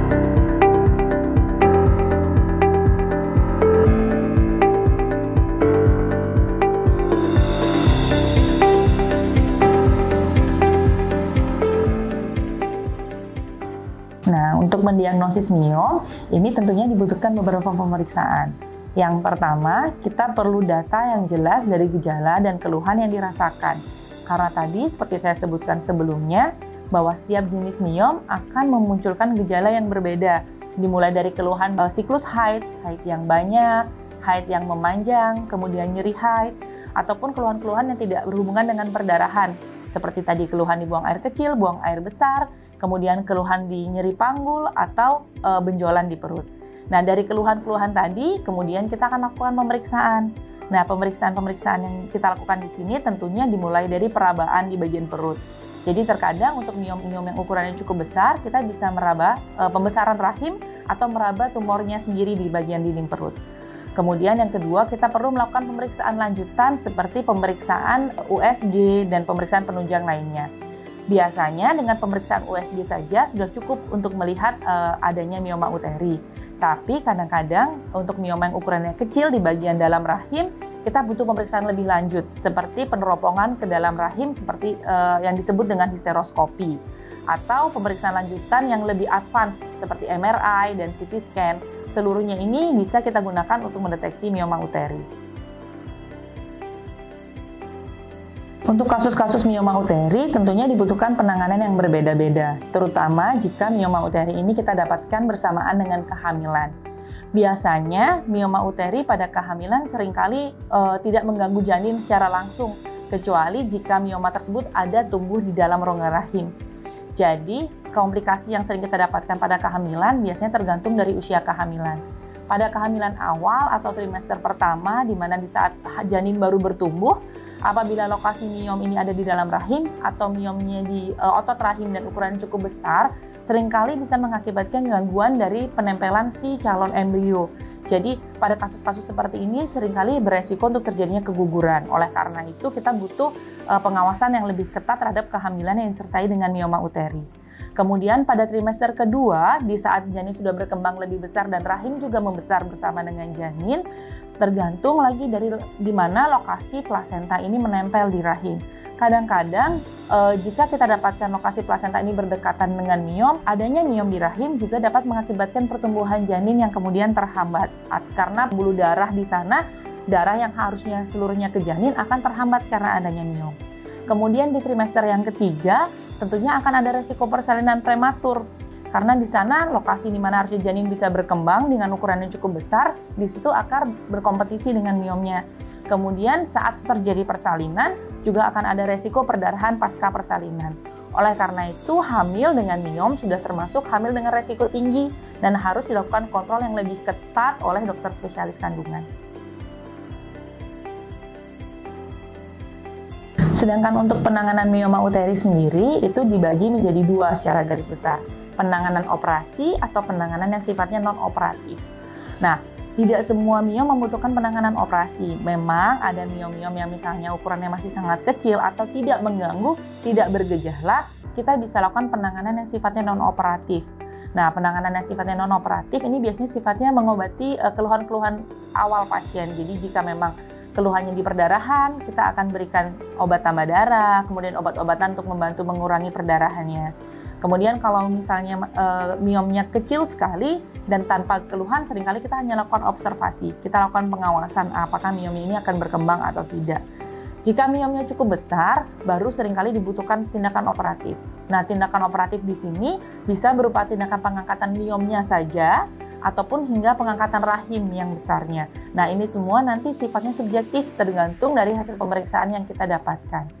Nah, untuk mendiagnosis miom, ini tentunya dibutuhkan beberapa pemeriksaan. Yang pertama, kita perlu data yang jelas dari gejala dan keluhan yang dirasakan. Karena tadi, seperti saya sebutkan sebelumnya, bahwa setiap jenis miom akan memunculkan gejala yang berbeda. Dimulai dari keluhan siklus haid yang banyak, haid yang memanjang, kemudian nyeri haid, ataupun keluhan-keluhan yang tidak berhubungan dengan perdarahan. Seperti tadi keluhan di buang air kecil, buang air besar, kemudian keluhan di nyeri panggul atau benjolan di perut. Nah, dari keluhan-keluhan tadi, kemudian kita akan lakukan pemeriksaan. Nah, pemeriksaan-pemeriksaan yang kita lakukan di sini tentunya dimulai dari perabaan di bagian perut. Jadi terkadang untuk miom-miom yang ukurannya cukup besar, kita bisa meraba pembesaran rahim atau meraba tumornya sendiri di bagian dinding perut. Kemudian yang kedua, kita perlu melakukan pemeriksaan lanjutan seperti pemeriksaan USG dan pemeriksaan penunjang lainnya. Biasanya dengan pemeriksaan USG saja sudah cukup untuk melihat adanya mioma uteri. Tapi kadang-kadang untuk mioma yang ukurannya kecil di bagian dalam rahim, kita butuh pemeriksaan lebih lanjut seperti peneropongan ke dalam rahim seperti yang disebut dengan histeroskopi. Atau pemeriksaan lanjutan yang lebih advance seperti MRI dan CT scan. Seluruhnya ini bisa kita gunakan untuk mendeteksi mioma uteri. Untuk kasus-kasus mioma uteri tentunya dibutuhkan penanganan yang berbeda-beda, terutama jika mioma uteri ini kita dapatkan bersamaan dengan kehamilan. Biasanya mioma uteri pada kehamilan seringkali tidak mengganggu janin secara langsung, kecuali jika mioma tersebut ada tumbuh di dalam rongga rahim. Jadi, komplikasi yang sering kita dapatkan pada kehamilan biasanya tergantung dari usia kehamilan. Pada kehamilan awal atau trimester pertama, di mana di saat janin baru bertumbuh, apabila lokasi miom ini ada di dalam rahim atau miomnya di otot rahim dan ukuran cukup besar, seringkali bisa mengakibatkan gangguan dari penempelan si calon embrio. Jadi pada kasus-kasus seperti ini seringkali beresiko untuk terjadinya keguguran. Oleh karena itu kita butuh pengawasan yang lebih ketat terhadap kehamilan yang disertai dengan mioma uteri. Kemudian pada trimester kedua, di saat janin sudah berkembang lebih besar dan rahim juga membesar bersama dengan janin, tergantung lagi dari di mana lokasi plasenta ini menempel di rahim. Kadang-kadang jika kita dapatkan lokasi plasenta ini berdekatan dengan miom, adanya miom di rahim juga dapat mengakibatkan pertumbuhan janin yang kemudian terhambat. Karena pembuluh darah di sana, darah yang harusnya seluruhnya ke janin akan terhambat karena adanya miom. Kemudian di trimester yang ketiga, tentunya akan ada resiko persalinan prematur. Karena di sana lokasi di mana harusnya janin bisa berkembang dengan ukuran yang cukup besar, di situ akan berkompetisi dengan miomnya. Kemudian saat terjadi persalinan, juga akan ada resiko perdarahan pasca persalinan. Oleh karena itu, hamil dengan miom sudah termasuk hamil dengan resiko tinggi dan harus dilakukan kontrol yang lebih ketat oleh dokter spesialis kandungan. Sedangkan untuk penanganan mioma uteri sendiri itu dibagi menjadi dua secara garis besar. Penanganan operasi atau penanganan yang sifatnya non-operatif. Nah, tidak semua miom membutuhkan penanganan operasi. Memang ada miom-miom yang misalnya ukurannya masih sangat kecil atau tidak mengganggu, tidak bergejala, kita bisa lakukan penanganan yang sifatnya non-operatif. Nah, penanganan yang sifatnya non-operatif ini biasanya sifatnya mengobati keluhan-keluhan awal pasien. Jadi jika memang keluhannya di perdarahan, kita akan berikan obat tambah darah, kemudian obat-obatan untuk membantu mengurangi perdarahannya. Kemudian kalau misalnya miomnya kecil sekali dan tanpa keluhan, seringkali kita hanya lakukan observasi. Kita lakukan pengawasan apakah miom ini akan berkembang atau tidak. Jika miomnya cukup besar, baru seringkali dibutuhkan tindakan operatif. Nah, tindakan operatif di sini bisa berupa tindakan pengangkatan miomnya saja, ataupun hingga pengangkatan rahim yang besarnya. Nah, ini semua nanti sifatnya subjektif tergantung dari hasil pemeriksaan yang kita dapatkan.